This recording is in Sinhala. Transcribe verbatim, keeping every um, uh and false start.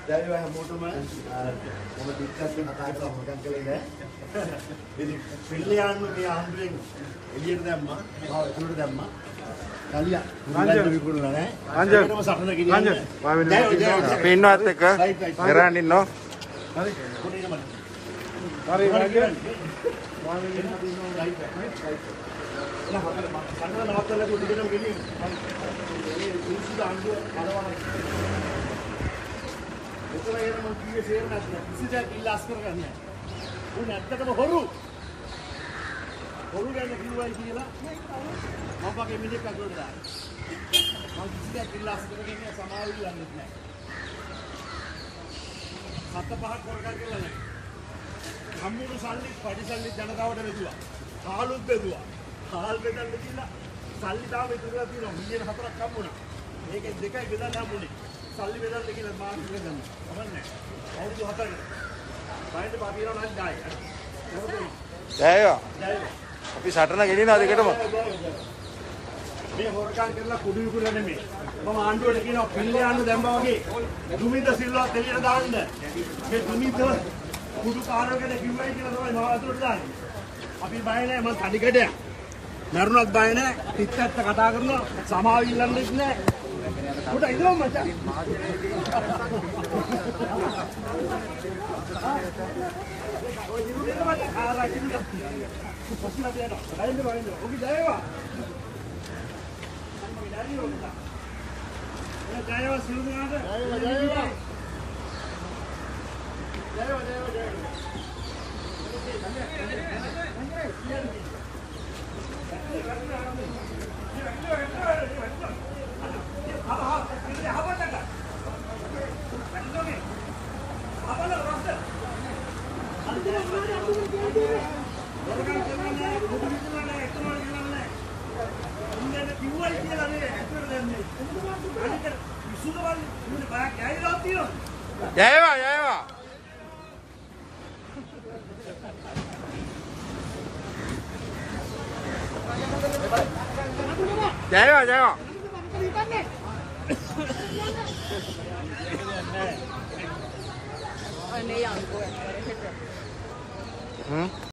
දැන් ඔය හැමෝටම මම ටිකක් කතා කරලා මොකක්ද කළේ නෑ. ඉතින් පිළියාන්න මේ ආන්දරෙන් එළියට දැම්මා. ආව එතනට දැම්මා. කලියා රංජන් විකුණලා නෑ. රංජන් සටන ගෙනියන්න. රංජන් මා වෙන අපි ඉන්නවත් එක්ක ගරාන් ඉන්නෝ. හරි. පොඩි නම. හරි රංජන්. මා වෙන ඉන්නවා රයිට් රයිට් රයිට්. එලා හතර සටන නවත්තලා පොඩි දෙනම ගෙනියන්න. මේ සුසුද අංගුව කලවන. එතන එන මම කීයේ ෂේර් නැත්නම් කිසිදයක් ඉල්ලාස් කරගන්නේ නැහැ. උන් ඇත්තටම හොරු. හොරු ගැන කිව්වයි කියලා මම වගේ මිනිහෙක් අදට දාන්න. මම කිසිදයක් ඉල්ලාස් කරගන්නේ සමාවෙ ඉල්ලන්නේ නැහැ. සත පහක් කරගන්න කියලා නැහැ. හම්බුණු සල්ලි පරිසල්ලි ජනතාවට බෙදුවා. කාලුත් බෙදුවා. කාල් බෙදන්න කියලා සල්ලි තාම ඉතුරුලා තියෙනවා. මිලියන හතරක් හම්බුණා. මේකෙන් දෙකයි බෙදන්න හම්බුනේ. සල්ලි බෙදන්න කියලා මාත් බෙදන්න. අවන්නේ. අවුරුදු හතරකට. බයින්ද පාපිරෝ නම් ගායි. ජයවා. අපි සටන ගෙනිනවා දෙකටම. මේ හොරකම් කරලා කුඩු විකුණලා නෙමෙයි. මම ආණ්ඩුවට කියනවා පිල්ලේ යන්න දැම්මා වගේ. දුමින්ද සිල්වා දෙලියට දාන්න. මේ දුමින්ද කුඩු කාරගෙන කිව්වයි කියලා තමයි මම අතුරට දාන්නේ. අපි බය නැහැ මම තඩිකඩයක්. මරුණත් බය නැහැ. පිටත් කතා කරනවා සමාව ඉල්ලන්නෙත් නැහැ. උඩ ඉඳලා මචං. ඔය දිනුනේ මට ආරකින්න. පස්සේ දෙනවා. බයින්ද බයින්ද. ඔකි ජයවා. මම ඉඩාරිය උන්නා. එයා ජයවා සිරුනාට. ජයවා ජයවා. ජයවා ජයවා ජයවා. ජයවා ජයවා. ජයවා ජයවා. අනේ යන්කෝ. හ්ම්